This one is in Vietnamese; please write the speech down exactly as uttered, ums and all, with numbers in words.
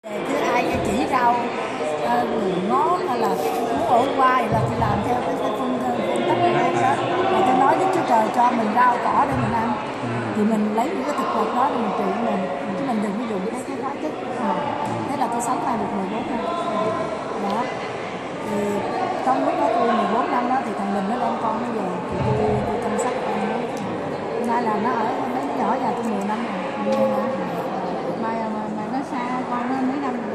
Cứ ai chỉ rau uh, ngót hay là muốn ổ qua thì là tôi làm theo cái cái phương phương cách này đó. Rồi tôi nói với Chúa Trời cho mình rau cỏ để mình ăn, thì mình lấy những cái thực vật đó để mình trị mình, chứ mình đừng có dùng cái cái hóa chất. À, thế là tôi sống lại được mười bốn năm. Đó. Thì trong lúc đó tôi mười bốn năm đó thì thằng Bình nó đem con nó về, thì tôi tôi chăm sóc con nó. Nay là nó ở mấy nhỏ nhà tôi mười năm rồi. Mai mà nó xa con nó mấy năm rồi.